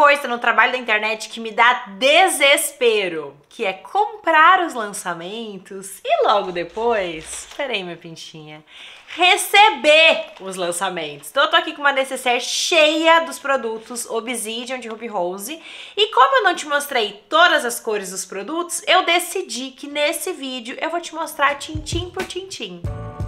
coisa no trabalho da internet que me dá desespero, que é comprar os lançamentos e logo depois, peraí minha pintinha, receber os lançamentos. Então eu tô aqui com uma necessaire cheia dos produtos Obsidian de Ruby Rose e como eu não te mostrei todas as cores dos produtos, eu decidi que nesse vídeo eu vou te mostrar tintim por tintim.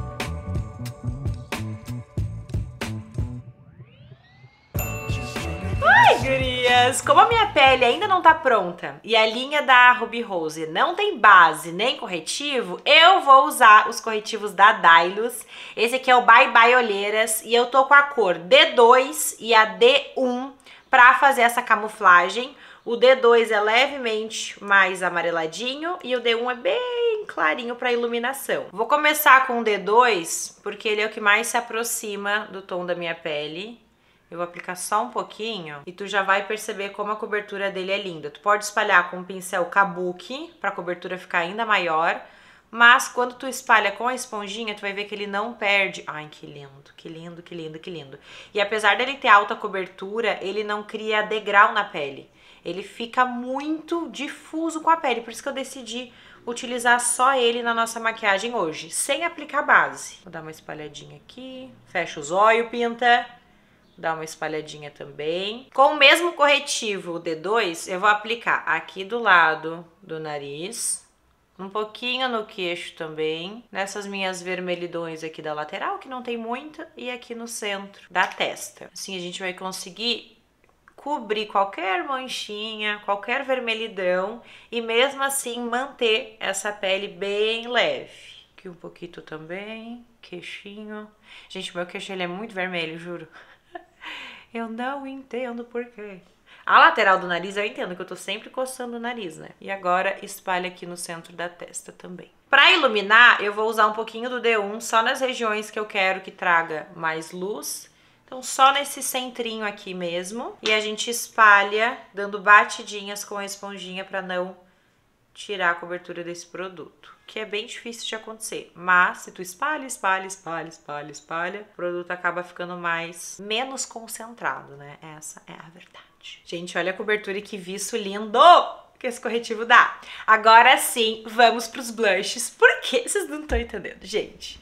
Ai, gurias! Como a minha pele ainda não tá pronta e a linha da Ruby Rose não tem base nem corretivo, eu vou usar os corretivos da Dylos. Esse aqui é o Bye Bye Olheiras e eu tô com a cor D2 e a D1 pra fazer essa camuflagem. O D2 é levemente mais amareladinho e o D1 é bem clarinho para iluminação. Vou começar com o D2 porque ele é o que mais se aproxima do tom da minha pele. Eu vou aplicar só um pouquinho e tu já vai perceber como a cobertura dele é linda. Tu pode espalhar com um pincel kabuki para a cobertura ficar ainda maior, mas quando tu espalha com a esponjinha, tu vai ver que ele não perde. Ai, que lindo, que lindo, que lindo, que lindo. E apesar dele ter alta cobertura, ele não cria degrau na pele. Ele fica muito difuso com a pele, por isso que eu decidi utilizar só ele na nossa maquiagem hoje, sem aplicar base. Vou dar uma espalhadinha aqui, fecha os olhos, pinta. Dá uma espalhadinha também. Com o mesmo corretivo, o D2, eu vou aplicar aqui do lado do nariz, um pouquinho no queixo também, nessas minhas vermelhidões aqui da lateral, que não tem muita, e aqui no centro da testa. Assim a gente vai conseguir cobrir qualquer manchinha, qualquer vermelhidão e mesmo assim manter essa pele bem leve. Aqui um pouquinho também, queixinho. Gente, meu queixo ele é muito vermelho, juro. Eu não entendo por quê. A lateral do nariz eu entendo, que eu tô sempre coçando o nariz, né? E agora espalha aqui no centro da testa também. Pra iluminar, eu vou usar um pouquinho do D1 só nas regiões que eu quero que traga mais luz. Então só nesse centrinho aqui mesmo. E a gente espalha, dando batidinhas com a esponjinha pra não tirar a cobertura desse produto, que é bem difícil de acontecer, mas se tu espalha, espalha, espalha, espalha, espalha, o produto acaba ficando menos concentrado, né? Essa é a verdade. Gente, olha a cobertura e que viço lindo que esse corretivo dá. Agora sim, vamos pros blushes, porque vocês não estão entendendo, gente.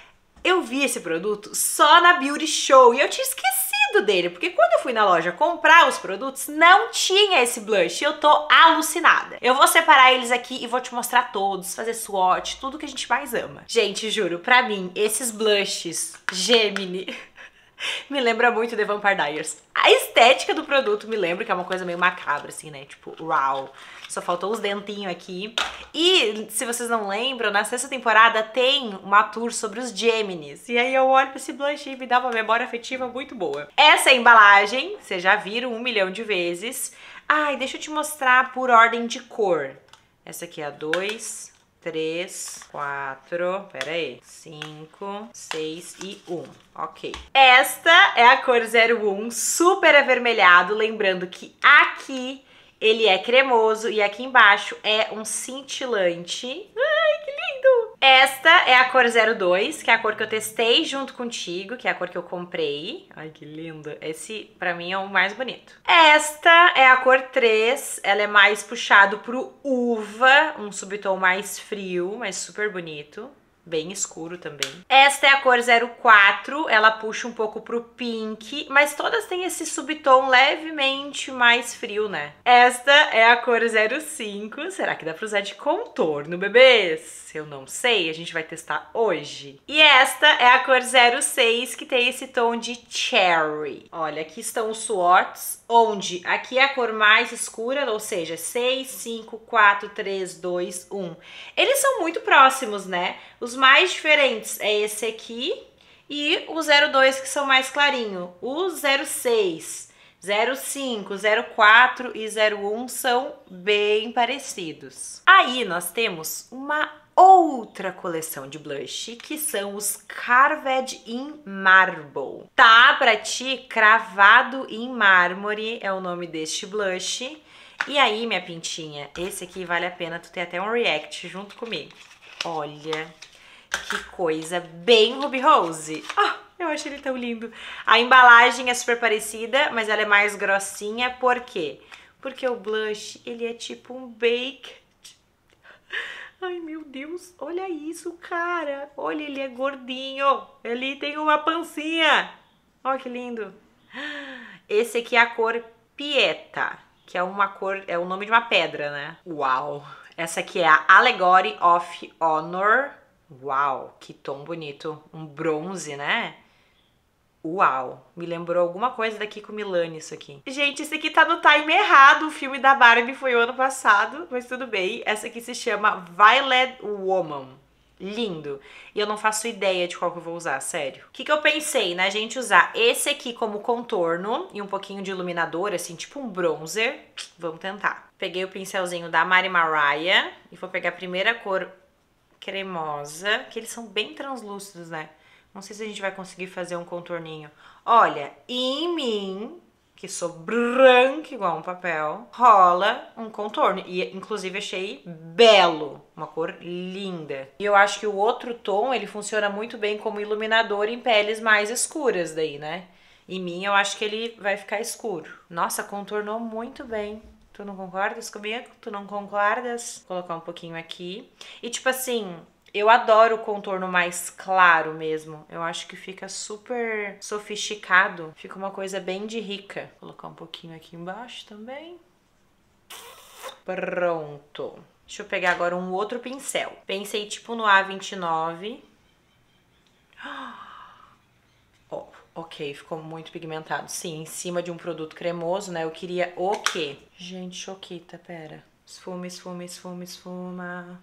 Eu vi esse produto só na Beauty Show e eu tinha esquecido dele, porque quando eu fui na loja comprar os produtos, não tinha esse blush e eu tô alucinada. Eu vou separar eles aqui e vou te mostrar todos, fazer swatch, tudo que a gente mais ama. Gente, juro, pra mim, esses blushes Gemini me lembra muito The Vampire Diaries. A estética do produto me lembra que é uma coisa meio macabra, assim, né? Tipo, uau. Só faltou os dentinhos aqui. E, se vocês não lembram, na sexta temporada tem uma tour sobre os Geminis. E aí eu olho pra esse blush e me dá uma memória afetiva muito boa. Essa é a embalagem, vocês já viram 1 milhão de vezes. Ai, deixa eu te mostrar por ordem de cor. Essa aqui é a 2, 3, 4, pera aí, 5, 6 e 1, ok. Esta é a cor 01, super avermelhado, lembrando que aqui ele é cremoso e aqui embaixo é um cintilante. Ai, que lindo! Esta é a cor 02, que é a cor que eu testei junto contigo, que é a cor que eu comprei. Ai, que lindo! Esse, pra mim, é o mais bonito. Esta é a cor 3, ela é mais puxado pro uva, um subtom mais frio, mas super bonito. Bem escuro também. Esta é a cor 04, ela puxa um pouco pro pink, mas todas têm esse subtom levemente mais frio, né? Esta é a cor 05, será que dá pra usar de contorno, bebês? Eu não sei, a gente vai testar hoje. E esta é a cor 06, que tem esse tom de cherry. Olha, aqui estão os swatches, onde aqui é a cor mais escura, ou seja, 6, 5, 4, 3, 2, 1. Eles são muito próximos, né? Os mais diferentes é esse aqui e o 02 que são mais clarinho. O 06, 05, 04 e 01 são bem parecidos. Aí nós temos uma outra coleção de blush, que são os Carved in Marble. Tá pra ti, cravado em mármore é o nome deste blush. E aí, minha pintinha, esse aqui vale a pena tu ter até um react junto comigo. Olha, que coisa bem Ruby Rose. Eu acho ele tão lindo. A embalagem é super parecida, mas ela é mais grossinha. Por quê? Porque o blush, ele é tipo um bake. Ai, meu Deus, olha isso, cara. Olha, ele é gordinho. Ele tem uma pancinha. Olha que lindo. Esse aqui é a cor Pieta, que é uma cor, é o nome de uma pedra, né? Uau. Essa aqui é a Allegory of Honor. Uau, que tom bonito. Um bronze, né? Uau, me lembrou alguma coisa daqui com Milani isso aqui. Gente, esse aqui tá no time errado, o filme da Barbie foi o ano passado, mas tudo bem. Essa aqui se chama Violet Woman. Lindo. E eu não faço ideia de qual que eu vou usar, sério. O que que eu pensei, né, gente, usar esse aqui como contorno e um pouquinho de iluminador, assim, tipo um bronzer. Vamos tentar. Peguei o pincelzinho da Mari Mariah e vou pegar a primeira cor cremosa, que eles são bem translúcidos, né? Não sei se a gente vai conseguir fazer um contorninho. Olha, em mim, que sou branca igual um papel, rola um contorno. E, inclusive, achei belo. Uma cor linda. E eu acho que o outro tom, ele funciona muito bem como iluminador em peles mais escuras daí, né? Em mim, eu acho que ele vai ficar escuro. Nossa, contornou muito bem. Tu não concordas comigo? Tu não concordas? Vou colocar um pouquinho aqui. E, tipo assim... Eu adoro o contorno mais claro mesmo. Eu acho que fica super sofisticado. Fica uma coisa bem de rica. Vou colocar um pouquinho aqui embaixo também. Pronto. Deixa eu pegar agora um outro pincel. Pensei tipo no A29. Oh, ok, ficou muito pigmentado. Sim, em cima de um produto cremoso, né? Eu queria o quê? Gente, choquita, pera. Esfuma, esfuma, esfuma, esfuma.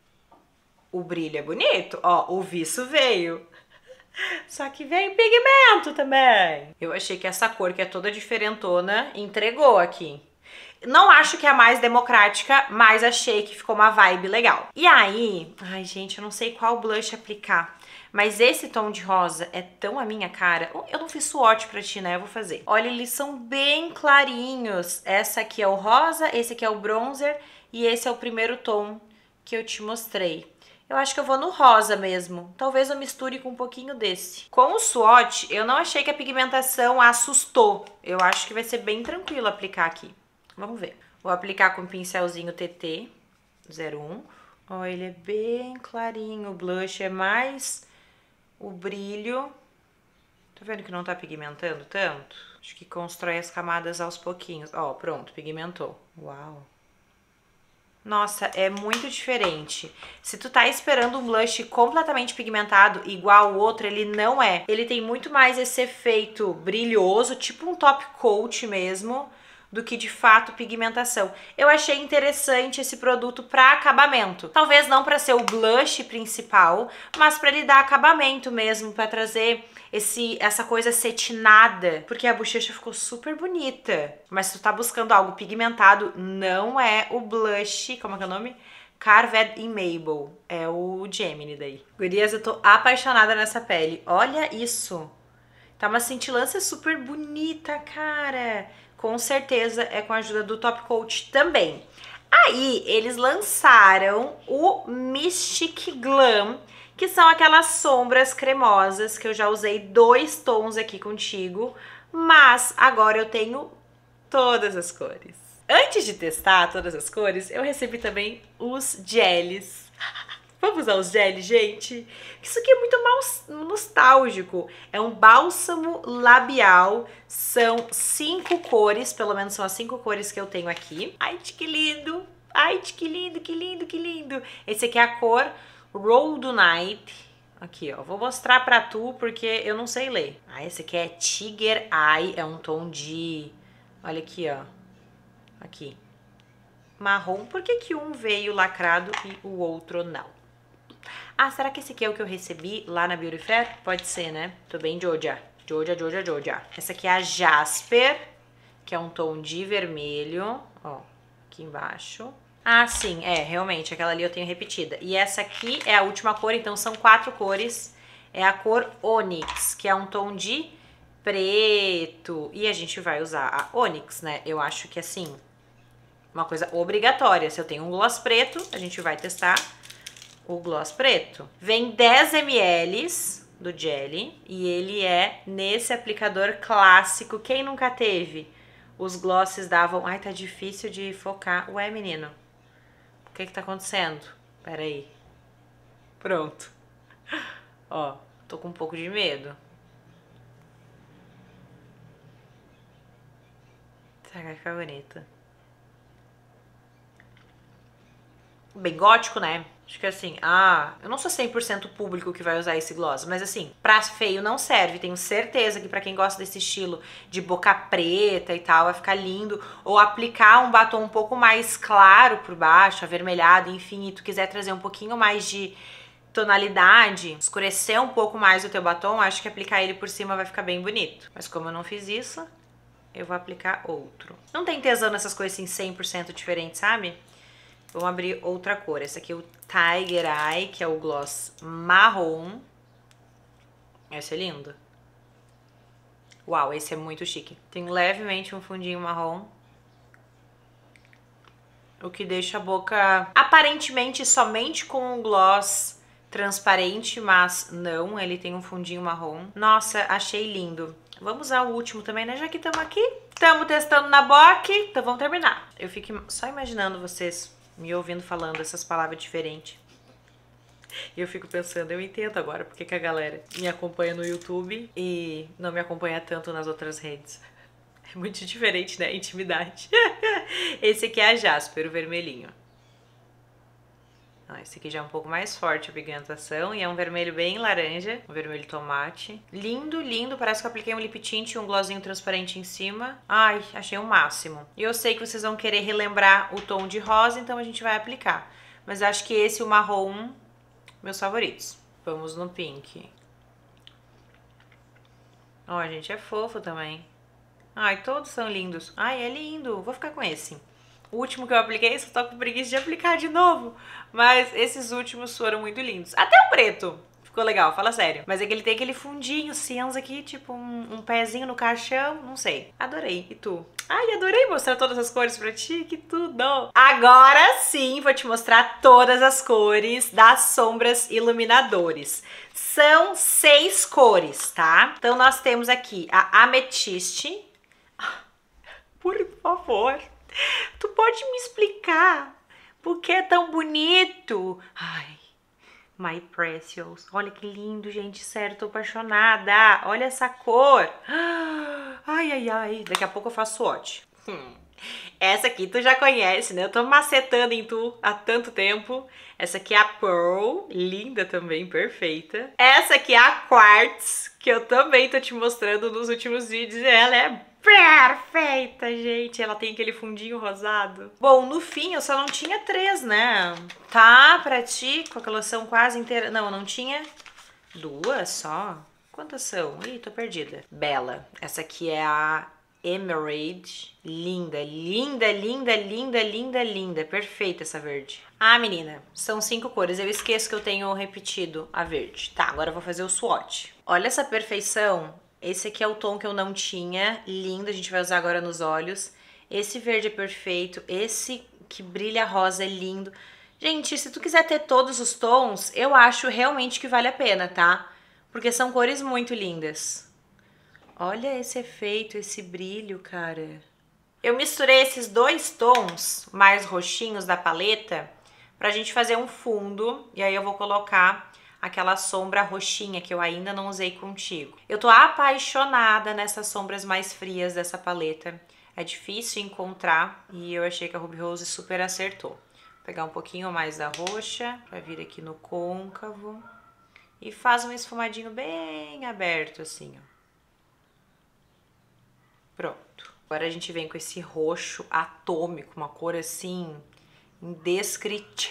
O brilho é bonito, ó, o viço veio. Só que veio pigmento também. Eu achei que essa cor, que é toda diferentona, entregou aqui. Não acho que é a mais democrática, mas achei que ficou uma vibe legal. E aí, ai gente, eu não sei qual blush aplicar. Mas esse tom de rosa é tão a minha cara. Eu não fiz swatch pra ti, né? Eu vou fazer. Olha, eles são bem clarinhos. Essa aqui é o rosa, esse aqui é o bronzer e esse é o primeiro tom que eu te mostrei. Eu acho que eu vou no rosa mesmo. Talvez eu misture com um pouquinho desse. Com o swatch, eu não achei que a pigmentação assustou. Eu acho que vai ser bem tranquilo aplicar aqui. Vamos ver. Vou aplicar com o pincelzinho TT 01. Ó, ele é bem clarinho. O blush é mais o brilho. Tá vendo que não tá pigmentando tanto? Acho que constrói as camadas aos pouquinhos. Ó, pronto, pigmentou. Uau! Nossa, é muito diferente. Se tu tá esperando um blush completamente pigmentado, igual o outro, ele não é. Ele tem muito mais esse efeito brilhoso, tipo um top coat mesmo, do que de fato pigmentação. Eu achei interessante esse produto para acabamento. Talvez não para ser o blush principal, mas para ele dar acabamento mesmo, para trazer essa coisa cetinada, porque a bochecha ficou super bonita. Mas se tu tá buscando algo pigmentado, não é o blush, como é que é o nome? Carved in Maple, é o Gemini daí. Gurias, eu tô apaixonada nessa pele. Olha isso. Tá uma cintilância super bonita, cara. Com certeza é com a ajuda do Top Coat também. Aí, eles lançaram o Mystic Glam, que são aquelas sombras cremosas que eu já usei 2 tons aqui contigo, mas agora eu tenho todas as cores. Antes de testar todas as cores, eu recebi também os geles. Vamos usar os geles, gente? Isso aqui é muito nostálgico. É um bálsamo labial. São 5 cores, pelo menos são as 5 cores que eu tenho aqui. Ai, que lindo! Ai, que lindo, que lindo, que lindo! Esse aqui é a cor Roll do Night. Aqui, ó. Vou mostrar pra tu, porque eu não sei ler. Ah, esse aqui é Tiger Eye. É um tom de... Olha aqui, ó. Aqui. Marrom. Por que que um veio lacrado e o outro não? Ah, será que esse aqui é o que eu recebi lá na Beauty Fair? Pode ser, né? Tô bem Joja. Joja. Essa aqui é a Jasper, que é um tom de vermelho. Ó, aqui embaixo. Ah, sim, realmente, aquela ali eu tenho repetida. E essa aqui é a última cor, então são 4 cores. É a cor Onyx, que é um tom de preto. E a gente vai usar a Onyx, né? Eu acho que, assim, uma coisa obrigatória. Se eu tenho um gloss preto, a gente vai testar o gloss preto. Vem 10 ml, do Jelly. E ele é nesse aplicador clássico. Quem nunca teve? Os glosses davam... Ai, tá difícil de focar. Ué, menino, o que tá acontecendo? Pera aí. Pronto. Ó, tô com um pouco de medo. Será que vai ficar bonito? Bem gótico, né? Acho que assim, eu não sou 100% público que vai usar esse gloss, mas assim, pra feio não serve. Tenho certeza que pra quem gosta desse estilo de boca preta e tal, vai ficar lindo. Ou aplicar um batom um pouco mais claro por baixo, avermelhado, enfim, e tu quiser trazer um pouquinho mais de tonalidade, escurecer um pouco mais o teu batom, acho que aplicar ele por cima vai ficar bem bonito. Mas como eu não fiz isso, eu vou aplicar outro. Não tem tesão nessas coisas assim 100% diferentes, sabe? Vamos abrir outra cor. Esse aqui é o Tiger Eye, que é o gloss marrom. Esse é lindo. Uau, esse é muito chique. Tem levemente um fundinho marrom, o que deixa a boca aparentemente somente com um gloss transparente, mas não, ele tem um fundinho marrom. Nossa, achei lindo. Vamos usar o último também, né? Já que estamos aqui, estamos testando na boca, então vamos terminar. Eu fico só imaginando vocês me ouvindo falando essas palavras diferentes. E eu fico pensando, eu entendo agora porque que a galera me acompanha no YouTube e não me acompanha tanto nas outras redes. É muito diferente, né? Intimidade. Esse aqui é a Jasper, o vermelhinho. Esse aqui já é um pouco mais forte a pigmentação e é um vermelho bem laranja, um vermelho tomate. Lindo, lindo, parece que eu apliquei um lip tint e um glossinho transparente em cima. Ai, achei o máximo. E eu sei que vocês vão querer relembrar o tom de rosa, então a gente vai aplicar. Mas acho que esse e o marrom, meus favoritos. Vamos no pink. Ó, gente, é fofo também. Ai, todos são lindos. Ai, é lindo. Vou ficar com esse. O último que eu apliquei, só tô com preguiça de aplicar de novo. Mas esses últimos foram muito lindos. Até o preto ficou legal, fala sério. Mas é que ele tem aquele fundinho cinza aqui, tipo um pezinho no caixão, não sei. Adorei. E tu? Ai, adorei mostrar todas as cores pra ti, que tudo! Agora sim, vou te mostrar todas as cores das sombras iluminadores. São 6 cores, tá? Então nós temos aqui a ametiste. Por favor, tu pode me explicar por que é tão bonito? Ai, My Precious. Olha que lindo, gente. Sério, tô apaixonada. Olha essa cor. Ai, ai, ai. Daqui a pouco eu faço swatch. Essa aqui tu já conhece, né? Eu tô macetando em tu há tanto tempo. Essa aqui é a Pearl. Linda também, perfeita. Essa aqui é a Quartz, que eu também tô te mostrando nos últimos vídeos. Ela é perfeita, gente. Ela tem aquele fundinho rosado. Bom, no fim eu só não tinha 3, né? Tá, pra ti, com a coleção quase inteira. Não, eu não tinha 2 só. Quantas são? Ih, tô perdida. Bela. Essa aqui é a Emerald. Linda, linda, linda, linda, linda, linda. Perfeita essa verde. Ah, menina, são 5 cores. Eu esqueço que eu tenho repetido a verde. Tá, agora eu vou fazer o swatch. Olha essa perfeição. Esse aqui é o tom que eu não tinha. Lindo, a gente vai usar agora nos olhos. Esse verde é perfeito. Esse que brilha rosa é lindo. Gente, se tu quiser ter todos os tons, eu acho realmente que vale a pena, tá? Porque são cores muito lindas. Olha esse efeito, esse brilho, cara. Eu misturei esses 2 tons mais roxinhos da paleta pra gente fazer um fundo. E aí eu vou colocar aquela sombra roxinha que eu ainda não usei contigo. Eu tô apaixonada nessas sombras mais frias dessa paleta. É difícil encontrar e eu achei que a Ruby Rose super acertou. Vou pegar um pouquinho mais da roxa pra vir aqui no côncavo. E faz um esfumadinho bem aberto assim, ó. Pronto. Agora a gente vem com esse roxo atômico, uma cor assim, indescritível.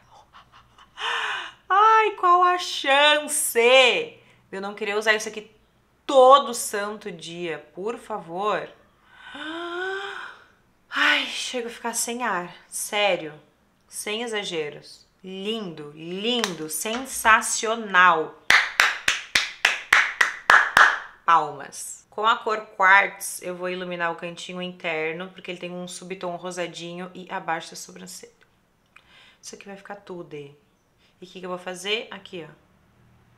Ai, qual a chance de eu não querer usar isso aqui todo santo dia, por favor. Ai, chego a ficar sem ar, sério, sem exageros. Lindo, lindo, sensacional. Palmas. Com a cor Quartz, eu vou iluminar o cantinho interno, porque ele tem um subtom rosadinho e abaixo da sobrancelha. Isso aqui vai ficar tudo. E o que eu vou fazer? Aqui, ó.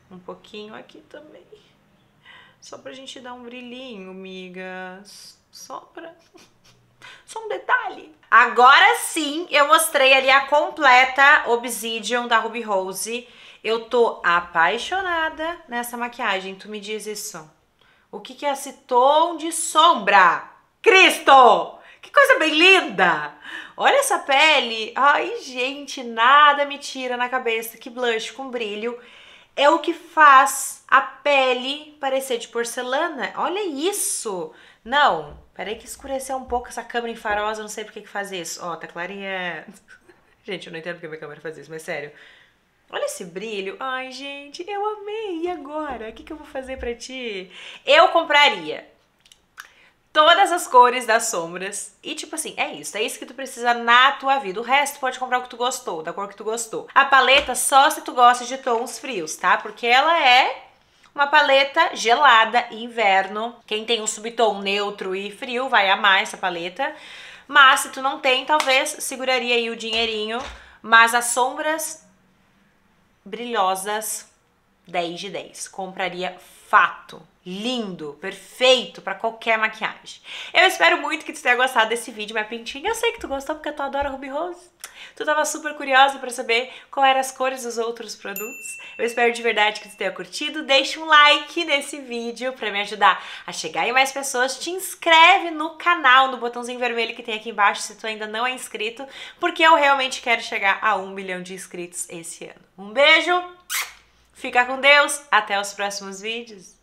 Um pouquinho aqui também. Só pra gente dar um brilhinho, migas. Só um detalhe. Agora sim, eu mostrei ali a completa Obsidian da Ruby Rose. Eu tô apaixonada nessa maquiagem. Tu me diz isso. O que é esse tom de sombra? Cristo! Que coisa bem linda! Olha essa pele. Ai, gente, nada me tira na cabeça que blush com brilho é o que faz a pele parecer de porcelana. Olha isso! Não, peraí que escureceu um pouco essa câmera enfarosa, não sei por que faz isso. Ó, tá clareando. Gente, eu não entendo porque minha câmera faz isso, mas sério. Olha esse brilho. Ai, gente, eu amei. E agora? O que eu vou fazer pra ti? Eu compraria todas as cores das sombras. E tipo assim, é isso que tu precisa na tua vida. O resto pode comprar o que tu gostou, da cor que tu gostou. A paleta só se tu gosta de tons frios, tá? Porque ela é uma paleta gelada, inverno. Quem tem um subtom neutro e frio vai amar essa paleta. Mas se tu não tem, talvez seguraria aí o dinheirinho. Mas as sombras brilhosas, 10 de 10. Compraria fato. Lindo, perfeito pra qualquer maquiagem. Eu espero muito que tu tenha gostado desse vídeo, minha pintinha. Eu sei que tu gostou porque tu adora Ruby Rose. Tu tava super curiosa pra saber qual eram as cores dos outros produtos. Eu espero de verdade que tu tenha curtido. Deixa um like nesse vídeo pra me ajudar a chegar em mais pessoas. Te inscreve no canal, no botãozinho vermelho que tem aqui embaixo se tu ainda não é inscrito, porque eu realmente quero chegar a 1 milhão de inscritos esse ano. Um beijo, fica com Deus, até os próximos vídeos.